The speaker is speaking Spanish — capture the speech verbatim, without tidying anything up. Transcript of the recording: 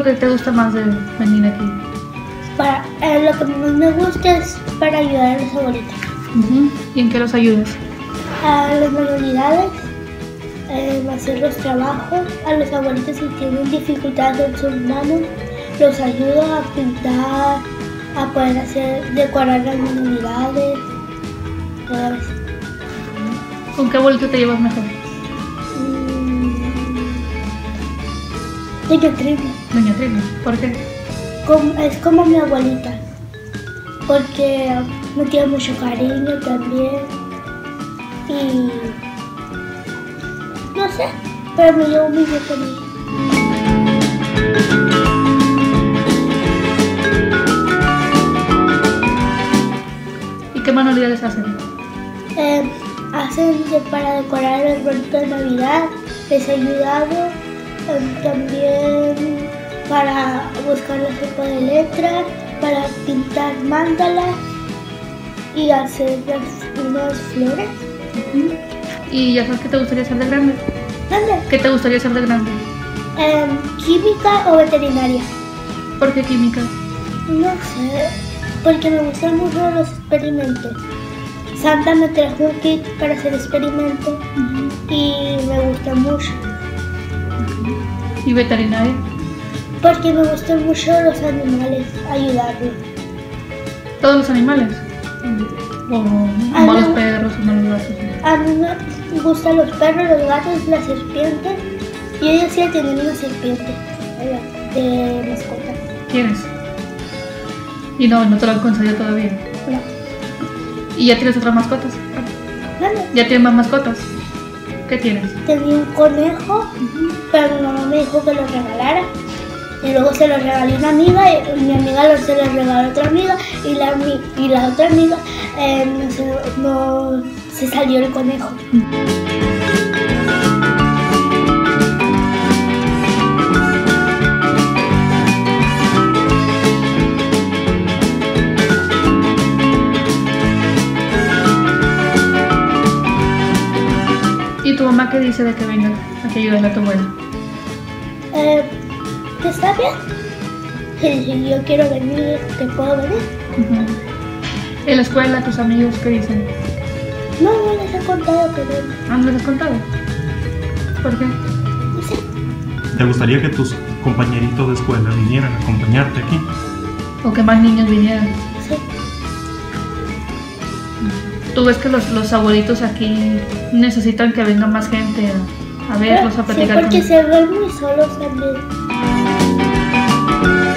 que te gusta más de venir aquí? Para, eh, lo que más me gusta es para ayudar a los abuelitos. Uh-huh. ¿Y en qué los ayudas? A las manualidades, eh, hacer los trabajos, a los abuelitos si tienen dificultades en sus manos, los ayudo a pintar, a poder hacer, decorar las manualidades, todo eso. ¿Con qué abuelito te llevas mejor? Doña Tribu. Doña Tribu, ¿por qué? Como, es como mi abuelita, porque me tiene mucho cariño también y no sé, pero me llevo muy bien con ella. ¿Y qué manualidades hacen? Eh, hacen de, para decorar el arbolito de Navidad, les he ayudado, eh, también para buscar la sopa de letras, para pintar mandalas y hacer las, unas flores. Uh-huh. ¿Y ya sabes qué te gustaría hacer de grande? ¿Dónde? ¿Qué te gustaría hacer de grande? Eh, ¿Química o veterinaria? ¿Por qué química? No sé, porque me gustan mucho los experimentos. Santa me trajo un kit para hacer experimentos uh-huh. y me gusta mucho. ¿Y veterinaria? Porque me gustan mucho los animales, ayudarlos. ¿Todos los animales? ¿O no los perros o no los gatos? A mí me gustan los perros, los gatos, las serpientes. Y yo decía tener una serpiente de mascota. ¿Quieres? Y no, no te lo han concedido todavía. No. ¿Y ya tienes otras mascotas? ¿Dónde? ¿Ya tienes más mascotas? ¿Qué tienes? Tenía un conejo, uh-huh. pero mi mamá me dijo que lo regalara. Y luego se lo regalé a una amiga y mi amiga lo, se lo regaló a otra amiga y la, y la otra amiga eh, no, se, no se salió el conejo. ¿Y tu mamá qué dice de que venga a que ayudes a tu abuela? Eh, ¿Que está bien? Sí, si yo quiero venir, ¿te puedo venir? Uh-huh. ¿En la escuela tus amigos qué dicen? No, no les he contado que vengo. ¿Ah, no les has contado? ¿Por qué? No sé. ¿Te gustaría que tus compañeritos de escuela vinieran a acompañarte aquí? ¿O que más niños vinieran? Sí. ¿Tú ves que los, los abuelitos aquí necesitan que venga más gente a, a verlos, a platicar? Sí, porque con... se ven muy solos también.